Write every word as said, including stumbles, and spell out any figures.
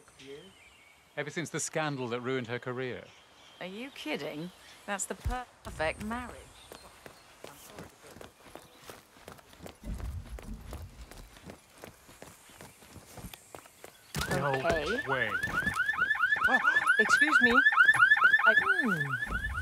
Ever since the scandal that ruined her career. Are you kidding? That's the perfect marriage. No Okay. way. Excuse me. I... Hmm.